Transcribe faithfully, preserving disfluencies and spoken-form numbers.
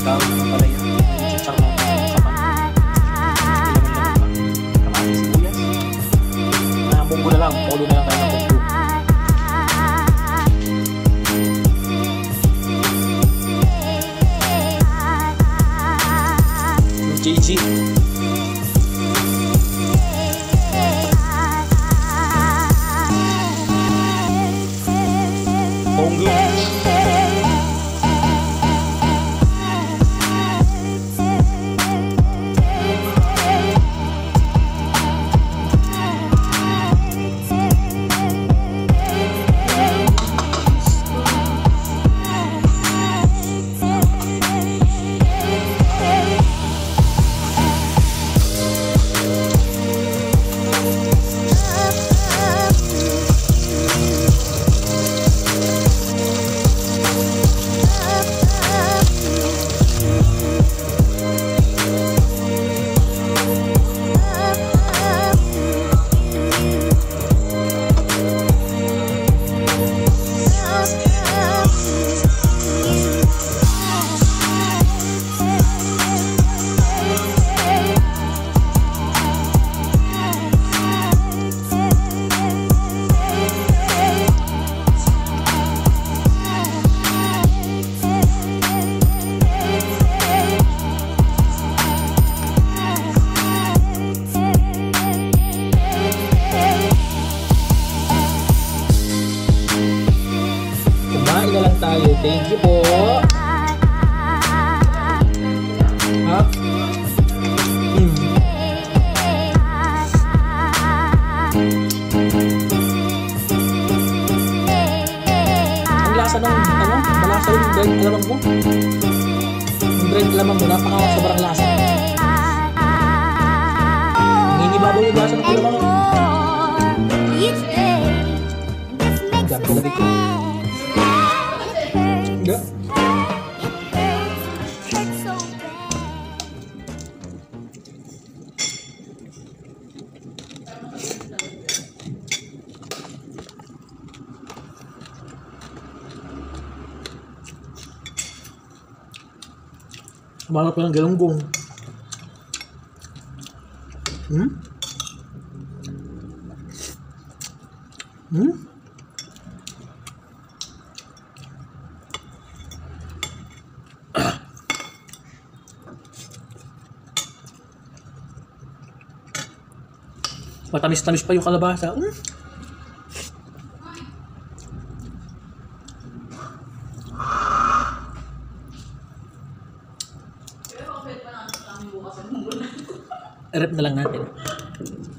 Ikaw, pala yan. Chichar mo. Kapan. Kamatis, sibuyas. Ah, munggo na lang. Polo na lang tayo ng munggo. J G. Munggo. Kumain na lang tayo. Thank you po. Ha? Mm. Ang lasa ng, ano? Malasa yung bread alamang mo. Yung bread alamang mo, napaka sobrang lasa. Nangingibabaw yung lasa ng alamang mo. Gap talaga ko. Enggak. Malap ng galunggong. Hmm? Hmm? Matamis-tamis pa yung kalabasa. Mm. Erep na lang natin.